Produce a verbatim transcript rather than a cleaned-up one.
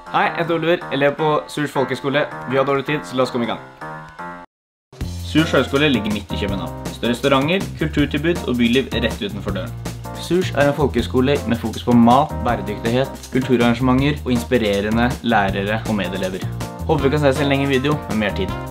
Hei, jeg heter Oliver, elev på Surs Folkeskole. Vi har dårlig tid, så la oss komme i gang. Surs Høgskole ligger midt i København. Større restauranter, kulturtilbud og byliv rett utenfor døren. Surs er en folkeskole med fokus på mat, bæredyktighet, kulturarrangementer og inspirerende lærere og medelever. Håper vi kan ses i en lengre video med mer tid.